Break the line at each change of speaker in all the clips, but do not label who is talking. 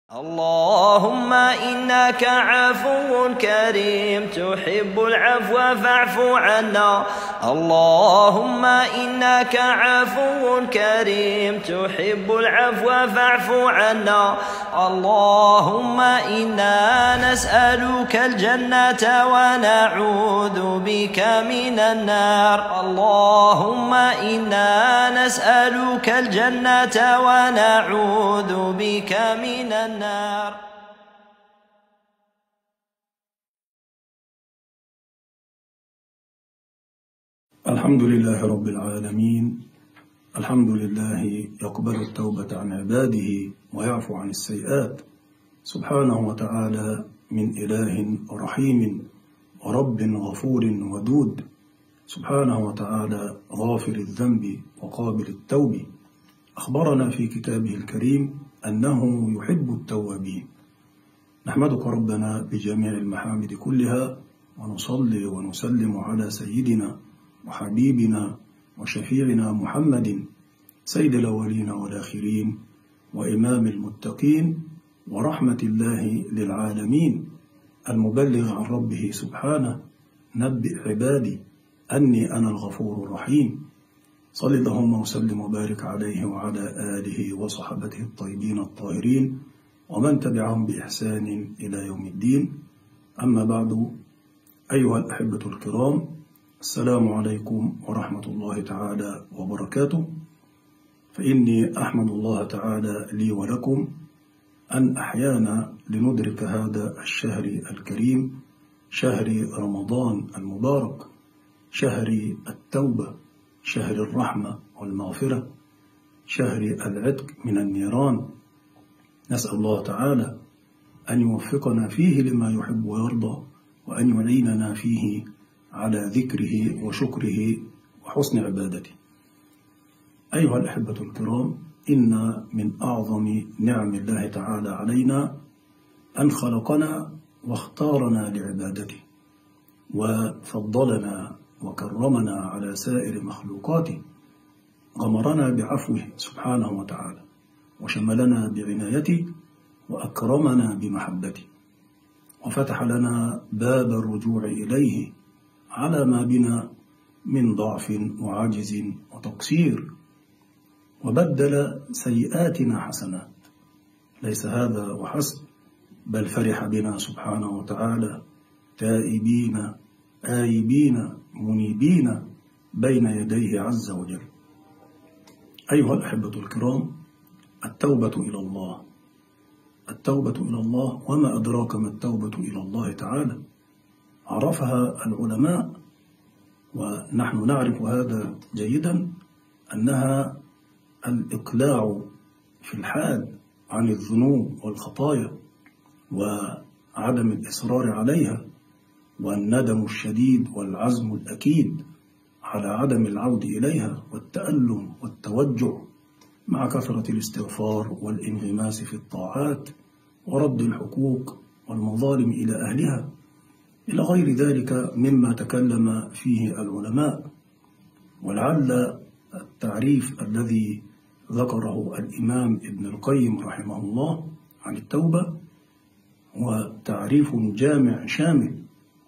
اللهم إنك عفو كريم تحب العفو فاعف عنا. اللهم إنك عفو كريم تحب العفو فاعف عنا. اللهم إنا نسألك الجنة ونعوذ بك من النار. اللهم إنا نسألك الجنة ونعوذ بك من النار.
الحمد لله رب العالمين. الحمد لله يقبل التوبة عن عباده ويعفو عن السيئات، سبحانه وتعالى من إله رحيم ورب غفور ودود، سبحانه وتعالى غافر الذنب وقابل التوب. أخبرنا في كتابه الكريم أنه يحب التوابين. نحمدك ربنا بجميع المحامد كلها، ونصلي ونسلم على سيدنا وحبيبنا وشفيعنا محمد، سيد الأولين والآخرين وإمام المتقين ورحمة الله للعالمين، المبلغ عن ربه سبحانه. نبئ عبادي أني أنا الغفور الرحيم. صل اللهم وسلم وبارك عليه وعلى آله وصحبته الطيبين الطاهرين ومن تبعهم بإحسان إلى يوم الدين. أما بعد، أيها الأحبة الكرام، السلام عليكم ورحمة الله تعالى وبركاته. فإني أحمد الله تعالى لي ولكم أن أحيانا لندرك هذا الشهر الكريم، شهر رمضان المبارك، شهر التوبة، شهر الرحمة والمغفرة، شهر العتق من النيران. نسأل الله تعالى أن يوفقنا فيه لما يحب ويرضى، وأن يعيننا فيه على ذكره وشكره وحسن عبادته. أيها الأحبة الكرام، إن من أعظم نعم الله تعالى علينا أن خلقنا واختارنا لعبادته، وفضلنا وكرمنا على سائر مخلوقاته، غمرنا بعفوه سبحانه وتعالى، وشملنا بعنايته، وأكرمنا بمحبته، وفتح لنا باب الرجوع إليه على ما بنا من ضعف وعجز وتقصير، وبدل سيئاتنا حسنات. ليس هذا وحسب، بل فرح بنا سبحانه وتعالى تائبين آيبين منيبين بين يديه عز وجل. أيها الأحبة الكرام، التوبة إلى الله، التوبة إلى الله، وما أدراك ما التوبة إلى الله تعالى. عرفها العلماء ونحن نعرف هذا جيدا، أنها الإقلاع في الحال عن الذنوب والخطايا وعدم الإصرار عليها، والندم الشديد والعزم الأكيد على عدم العود إليها، والتألم والتوجع مع كثرة الاستغفار والانغماس في الطاعات ورد الحقوق والمظالم إلى أهلها، إلى غير ذلك مما تكلم فيه العلماء. ولعل التعريف الذي ذكره الإمام ابن القيم رحمه الله عن التوبة هو تعريف جامع شامل.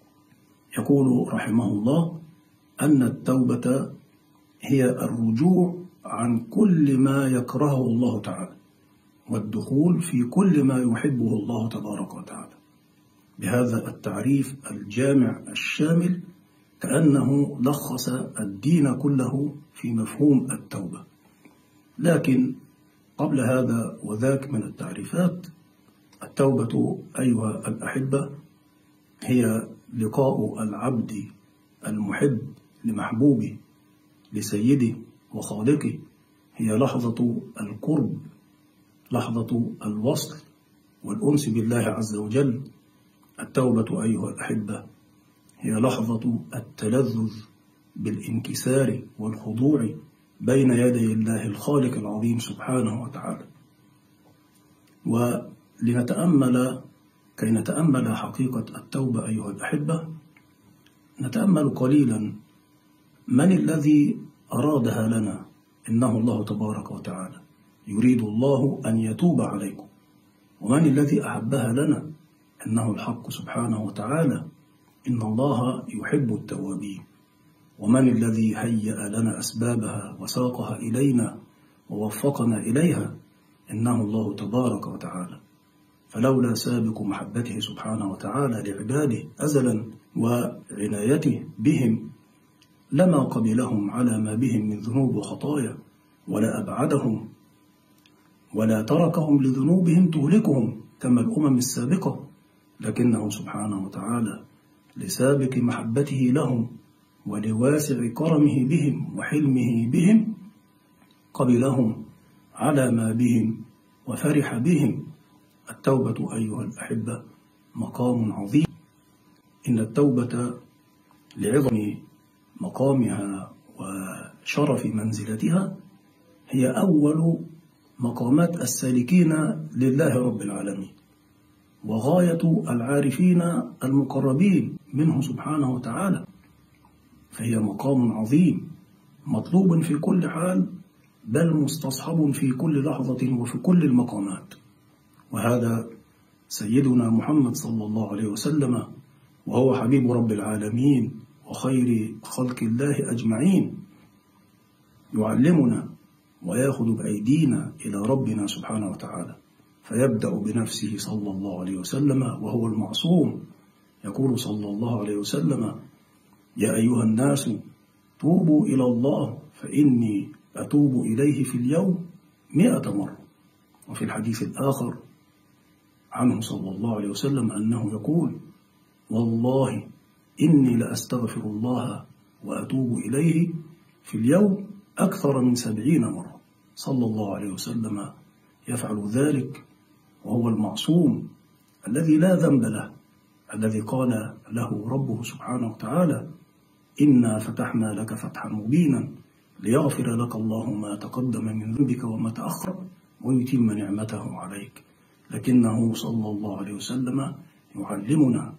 يقول رحمه الله أن التوبة هي الرجوع عن كل ما يكرهه الله تعالى، والدخول في كل ما يحبه الله تبارك وتعالى. بهذا التعريف الجامع الشامل كأنه لخص الدين كله في مفهوم التوبة. لكن قبل هذا وذاك من التعريفات، التوبة أيها الأحبة هي لقاء العبد المحب لمحبوبه لسيده وخالقه، هي لحظة القرب، لحظة الوصل والأنس بالله عز وجل. التوبة أيها الأحبة هي لحظة التلذذ بالانكسار والخضوع بين يدي الله الخالق العظيم سبحانه وتعالى. كي نتأمل حقيقة التوبة أيها الأحبة، نتأمل قليلا من الذي أرادها لنا. إنه الله تبارك وتعالى، يريد الله أن يتوب عليكم. ومن الذي أحبها لنا؟ إنه الحق سبحانه وتعالى. إن الله يحب التوابين. ومن الذي هيأ لنا أسبابها وساقها إلينا ووفقنا إليها؟ إنه الله تبارك وتعالى. فلولا سابق محبته سبحانه وتعالى لعباده أزلا وعنايته بهم لما قبلهم على ما بهم من ذنوب وخطايا، ولا أبعدهم ولا تركهم لذنوبهم تهلكهم كما الأمم السابقة، لكنه سبحانه وتعالى لسابق محبته لهم ولواسع كرمه بهم وحلمه بهم قبلهم على ما بهم وفرح بهم. التوبة أيها الأحبة مقام عظيم. إن التوبة لعظم مقامها وشرف منزلتها هي أول مقامات السالكين لله رب العالمين، وغاية العارفين المقربين منه سبحانه وتعالى. فهي مقام عظيم مطلوب في كل حال، بل مستصحب في كل لحظة وفي كل المقامات. وهذا سيدنا محمد صلى الله عليه وسلم، وهو حبيب رب العالمين وخير خلق الله أجمعين، يعلمنا ويأخذ بأيدينا إلى ربنا سبحانه وتعالى، فيبدأ بنفسه صلى الله عليه وسلم وهو المعصوم. يقول صلى الله عليه وسلم: يا أيها الناس توبوا إلى الله فإني أتوب إليه في اليوم 100 مرة. وفي الحديث الآخر عنه صلى الله عليه وسلم أنه يقول: والله إني لأستغفر الله وأتوب إليه في اليوم أكثر من 70 مرة. صلى الله عليه وسلم يفعل ذلك وهو المعصوم الذي لا ذنب له، الذي قال له ربه سبحانه وتعالى: إنا فتحنا لك فتحا مبينا ليغفر لك الله ما تقدم من ذنبك وما تأخر ويتم نعمته عليك. لكنه صلى الله عليه وسلم يعلمنا،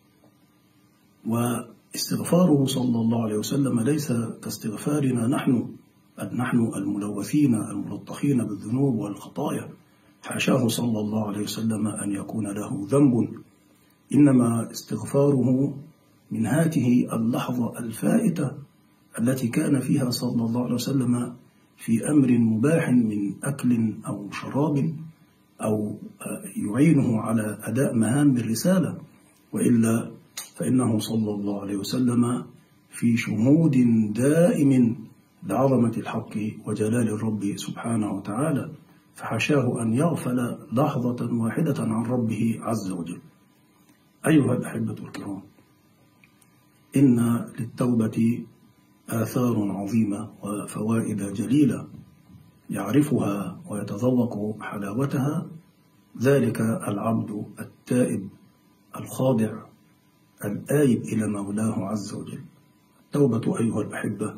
واستغفاره صلى الله عليه وسلم ليس كاستغفارنا نحن الملوثين الملطخين بالذنوب والخطايا. حاشاه صلى الله عليه وسلم أن يكون له ذنب، إنما استغفاره من هذه اللحظة الفائتة التي كان فيها صلى الله عليه وسلم في أمر مباح من أكل أو شراب أو يعينه على أداء مهام الرسالة، وإلا فإنه صلى الله عليه وسلم في شهود دائم لعظمة الحق وجلال الرب سبحانه وتعالى، فحشاه أن يغفل لحظة واحدة عن ربه عز وجل. أيها الأحبة الكرام، إن للتوبة آثار عظيمة وفوائد جليلة يعرفها ويتذوق حلاوتها ذلك العبد التائب الخاضع الآيب إلى مولاه عز وجل. التوبة أيها الأحبة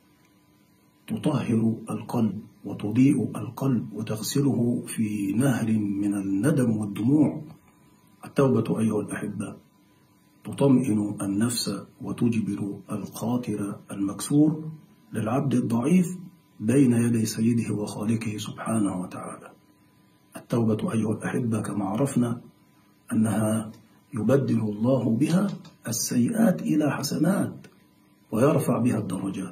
تطهر القلب وتضيء القلب وتغسله في نهر من الندم والدموع. التوبة أيها الأحبة تطمئن النفس وتجبر الخاطر المكسور للعبد الضعيف بين يدي سيده وخالقه سبحانه وتعالى. التوبة أيها الأحبة كما عرفنا أنها يبدل الله بها السيئات إلى حسنات ويرفع بها الدرجات.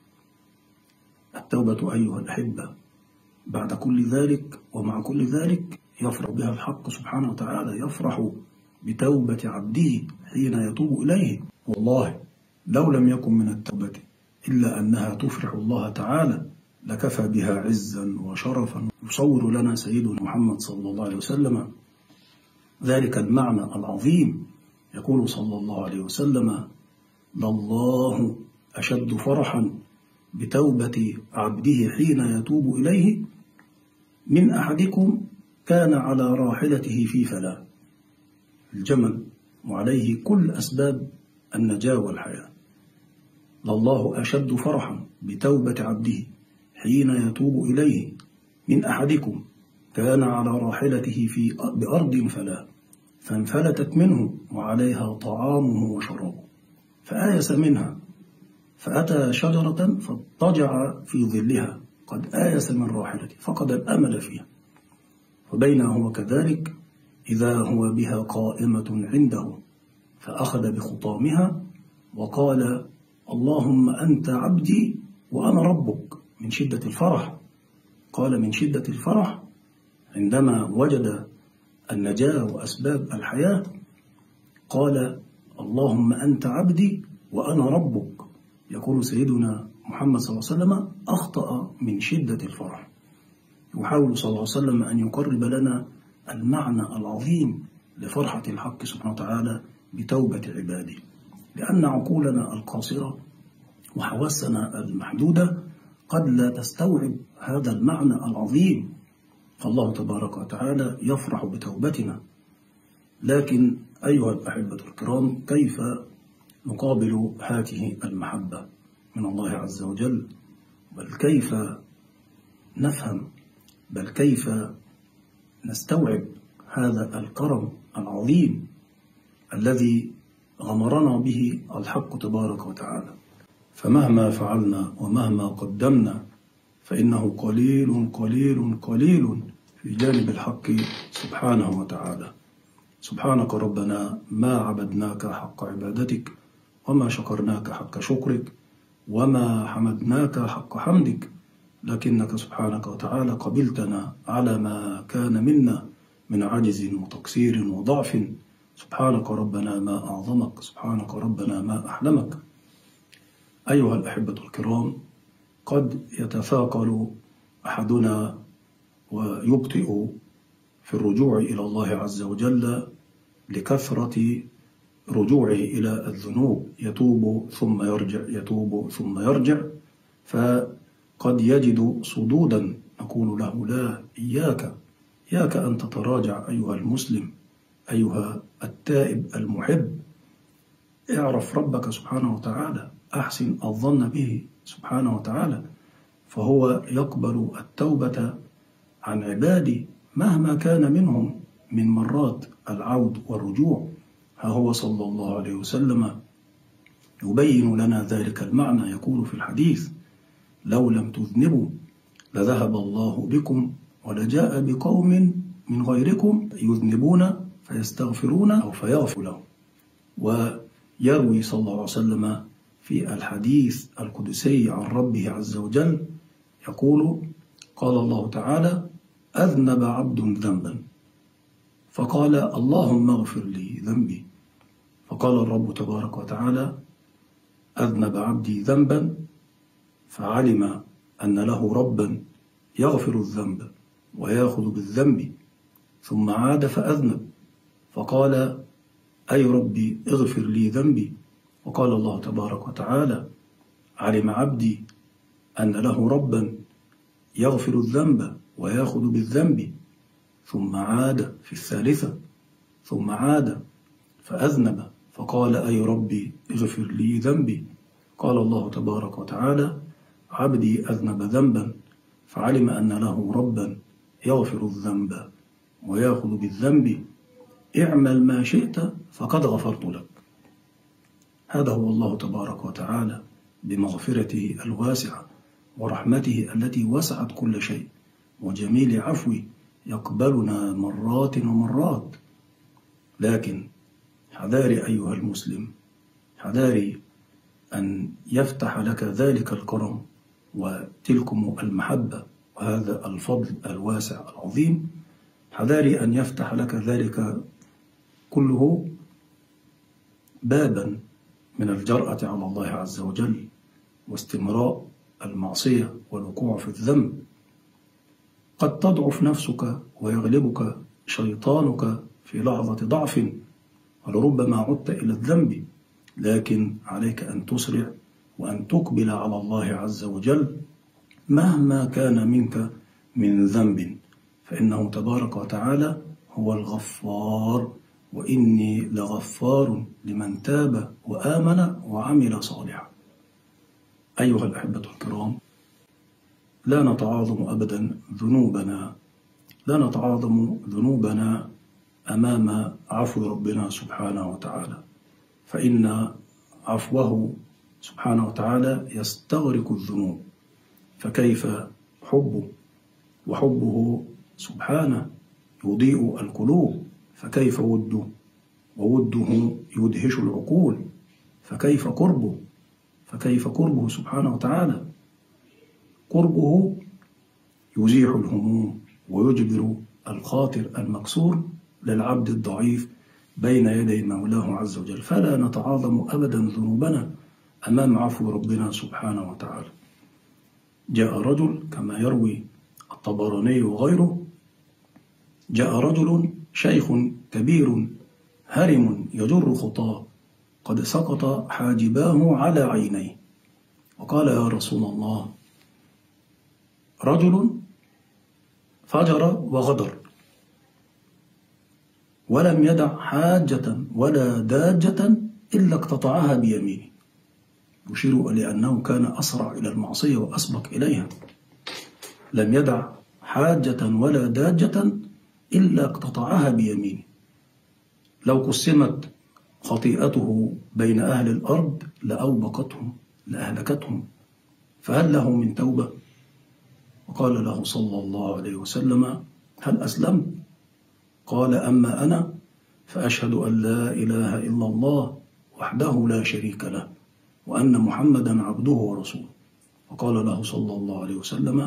التوبة أيها الأحبة بعد كل ذلك ومع كل ذلك يفرح بها الحق سبحانه وتعالى، يفرح بتوبة عبده حين يتوب إليه. والله لو لم يكن من التوبة إلا أنها تفرح الله تعالى لكفى بها عزا وشرفا. يصور لنا سيدنا محمد صلى الله عليه وسلم ذلك المعنى العظيم. يقول صلى الله عليه وسلم: لله أشد فرحا بتوبة عبده حين يتوب إليه من أحدكم كان على راحلته في فلاة الجمل وعليه كل أسباب النجاة والحياة. لله أشد فرحا بتوبة عبده حين يتوب إليه من أحدكم كان على راحلته بأرض فلاة فانفلتت منه وعليها طعامه وشرابه فآيس منها فأتى شجرة فاضطجع في ظلها قد آيس من راحلته فقد الأمل فيها وبينما هو كذلك إذا هو بها قائمة عنده فأخذ بخطامها وقال اللهم أنت عبدي وأنا ربك من شدة الفرح. قال من شدة الفرح عندما وجد النجاة وأسباب الحياة قال اللهم أنت عبدي وأنا ربك. يقول سيدنا محمد صلى الله عليه وسلم أخطأ من شدة الفرح. يحاول صلى الله عليه وسلم أن يقرب لنا المعنى العظيم لفرحة الحق سبحانه وتعالى بتوبة عباده، لأن عقولنا القاصرة وحواسنا المحدودة قد لا تستوعب هذا المعنى العظيم، فالله تبارك وتعالى يفرح بتوبتنا. لكن أيها الأحبة الكرام، كيف نقابل هذه المحبة من الله عز وجل؟ بل كيف نفهم، بل كيف نستوعب هذا الكرم العظيم الذي غمرنا به الحق تبارك وتعالى؟ فمهما فعلنا ومهما قدمنا فإنه قليل قليل قليل في جانب الحق سبحانه وتعالى. سبحانك ربنا ما عبدناك حق عبادتك، وما شكرناك حق شكرك، وما حمدناك حق حمدك، لكنك سبحانك وتعالى قبلتنا على ما كان منا من عجز وتقصير وضعف. سبحانك ربنا ما أعظمك، سبحانك ربنا ما أحلمك. أيها الأحبة الكرام، قد يتثاقل أحدنا ويبطئ في الرجوع إلى الله عز وجل لكثرة رجوعه إلى الذنوب، يتوب ثم يرجع، يتوب ثم يرجع، فقد يجد صدودا نقول له لا، إياك أن تتراجع أيها المسلم، أيها التائب المحب. اعرف ربك سبحانه وتعالى، أحسن الظن به سبحانه وتعالى، فهو يقبل التوبة عن عبادي مهما كان منهم من مرات العود والرجوع. ها هو صلى الله عليه وسلم يبين لنا ذلك المعنى، يقول في الحديث لو لم تذنبوا لذهب الله بكم ولجاء بقوم من غيركم يذنبون فيستغفرون أو فيغفر لهم. ويروي صلى الله عليه وسلم في الحديث القدسي عن ربه عز وجل يقول قال الله تعالى أذنب عبد ذنبا فقال اللهم اغفر لي ذنبي، فقال الرب تبارك وتعالى أذنب عبدي ذنبا فعلم أن له ربا يغفر الذنب ويأخذ بالذنب، ثم عاد فأذنب فقال أي ربي اغفر لي ذنبي، وقال الله تبارك وتعالى علم عبدي أن له ربا يغفر الذنب ويأخذ بالذنب، ثم عاد في الثالثة، ثم عاد فأذنب فقال أي ربي اغفر لي ذنبي، قال الله تبارك وتعالى عبدي أذنب ذنبا فعلم أن له ربا يغفر الذنب ويأخذ بالذنب، اعمل ما شئت فقد غفرت لك. هذا هو الله تبارك وتعالى بمغفرته الواسعة ورحمته التي وسعت كل شيء وجميل عفوه يقبلنا مرات ومرات. لكن حذاري أيها المسلم، حذاري أن يفتح لك ذلك الكرم وتلكم المحبة وهذا الفضل الواسع العظيم، حذاري أن يفتح لك ذلك كله بابا من الجرأة على الله عز وجل واستمراء المعصية والوقوع في الذنب. قد تضعف نفسك ويغلبك شيطانك في لحظة ضعف ولربما عدت إلى الذنب، لكن عليك أن تسرع وأن تقبل على الله عز وجل مهما كان منك من ذنب، فإنه تبارك وتعالى هو الغفار، وإني لغفار لمن تاب وآمن وعمل صالحا. أيها الأحبة الكرام، لا نتعاظم أبدا ذنوبنا، لا نتعاظم ذنوبنا أمام عفو ربنا سبحانه وتعالى، فإن عفوه سبحانه وتعالى يستغرق الذنوب، فكيف حبه وحبه سبحانه يضيء القلوب، فكيف وده؟ ووده يدهش العقول، فكيف قربه سبحانه وتعالى. قربه يزيح الهموم ويجبر الخاطر المكسور للعبد الضعيف بين يدي مولاه عز وجل، فلا نتعاظم أبدا ذنوبنا أمام عفو ربنا سبحانه وتعالى. جاء رجل كما يروي الطبراني وغيره، جاء رجل شيخ كبير هرم يجر خطاه قد سقط حاجباه على عينيه، وقال يا رسول الله، رجل فجر وغدر ولم يدع حاجة ولا داجة إلا اقتطعها بيمينه، يشير لأنه كان أسرع إلى المعصية وأسبق إليها. لم يدع حاجة ولا داجة إلا اقتطعها بيمينه. لو قسمت خطيئته بين أهل الأرض لأوبقتهم لأهلكتهم، فهل له من توبة؟ وقال له صلى الله عليه وسلم، هل أسلمت؟ قال أما أنا فأشهد أن لا إله إلا الله وحده لا شريك له وأن محمدا عبده ورسوله. وقال له صلى الله عليه وسلم،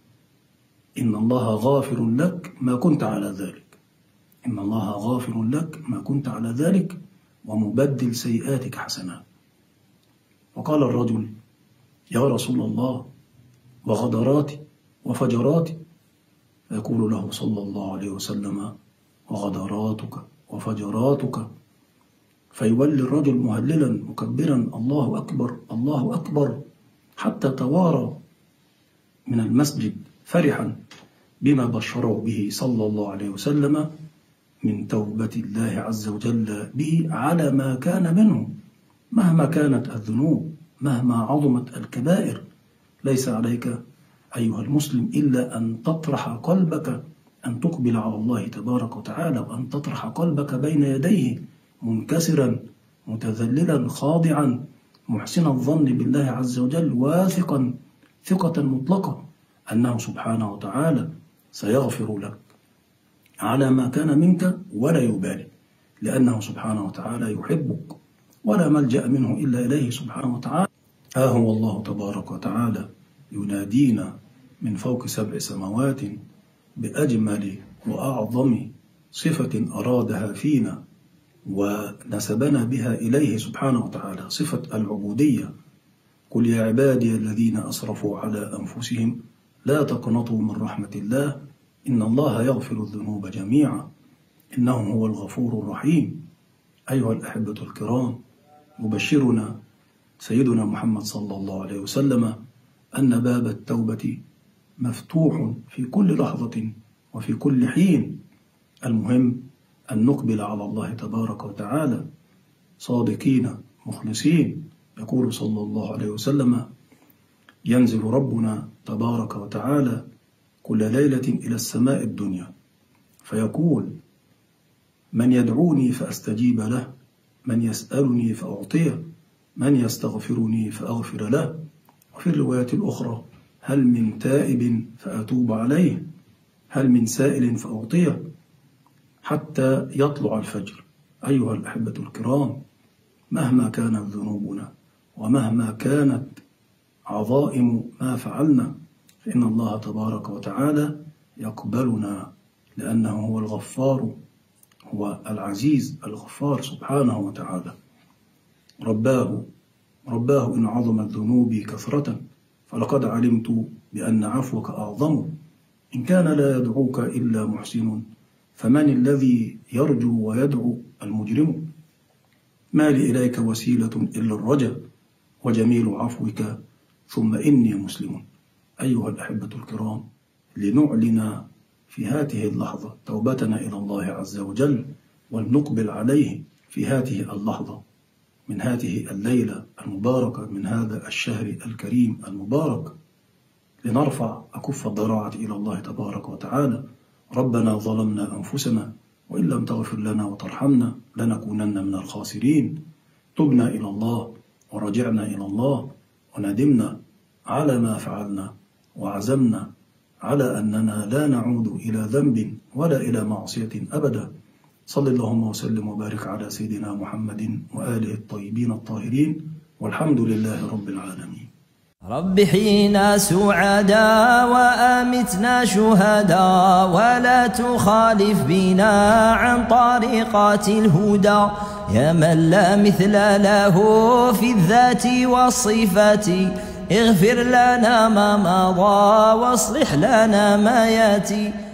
إن الله غافر لك ما كنت على ذلك، إن الله غافر لك ما كنت على ذلك ومبدل سيئاتك حسنات. وقال الرجل، يا رسول الله، وغدراتي وفجراتي؟ فيقول له صلى الله عليه وسلم، وغدراتك وفجراتك. فيولي الرجل مهللا مكبرا الله أكبر الله أكبر، حتى توارى من المسجد فرحا بما بشره به صلى الله عليه وسلم من توبة الله عز وجل به على ما كان منه. مهما كانت الذنوب، مهما عظمت الكبائر، ليس عليك أيها المسلم إلا أن تطرح قلبك، أن تقبل على الله تبارك وتعالى، وأن تطرح قلبك بين يديه منكسرا متذللا خاضعا محسن الظن بالله عز وجل، واثقا ثقة مطلقة أنه سبحانه وتعالى سيغفر لك على ما كان منك ولا يبالي، لأنه سبحانه وتعالى يحبك ولا ملجأ منه إلا إليه سبحانه وتعالى. هو الله تبارك وتعالى ينادينا من فوق 7 سماوات بأجمل وأعظم صفة أرادها فينا ونسبنا بها إليه سبحانه وتعالى، صفة العبودية. قل يا عبادي الذين أسرفوا على أنفسهم لا تقنطوا من رحمة الله إن الله يغفر الذنوب جميعا إنه هو الغفور الرحيم. أيها الأحبة الكرام، يبشرنا سيدنا محمد صلى الله عليه وسلم أن باب التوبة مفتوح في كل لحظة وفي كل حين. المهم أن نقبل على الله تبارك وتعالى صادقين مخلصين. يقول صلى الله عليه وسلم، ينزل ربنا تبارك وتعالى كل ليلة إلى السماء الدنيا فيقول، من يدعوني فأستجيب له، من يسألني فأعطيه، من يستغفرني فأغفر له. وفي الرواية الأخرى، هل من تائب فأتوب عليه، هل من سائل فأعطيه، حتى يطلع الفجر. أيها الأحبة الكرام، مهما كانت ذنوبنا ومهما كانت عظائم ما فعلنا، فإن الله تبارك وتعالى يقبلنا، لأنه هو الغفار، هو العزيز الغفار سبحانه وتعالى. رباه إن عظمت ذنوبي كثرة فلقد علمت بأن عفوك أعظم. إن كان لا يدعوك إلا محسن فمن الذي يرجو ويدعو المجرم؟ ما لي إليك وسيلة إلا الرجا وجميل عفوك ثم إني مسلم. أيها الأحبة الكرام، لنعلن في هذه اللحظة توبتنا إلى الله عز وجل، ولنقبل عليه في هذه اللحظة من هذه الليلة المباركة من هذا الشهر الكريم المبارك، لنرفع أكف الضراعة إلى الله تبارك وتعالى. ربنا ظلمنا أنفسنا وإن لم تغفر لنا وترحمنا لنكونن من الخاسرين. تبنا إلى الله ورجعنا إلى الله وندمنا على ما فعلنا وعزمنا على أننا لا نعود إلى ذنب ولا إلى معصية أبدا. صل اللهم وسلم وبارك على سيدنا محمد وآله الطيبين الطاهرين، والحمد لله رب العالمين.
رب حينا سعدا وآمتنا شهدا، ولا تخالف بنا عن طريقات الهدى، يا من لا مثل له في الذات والصفات، اغفر لنا ما مضى واصلح لنا ما ياتي.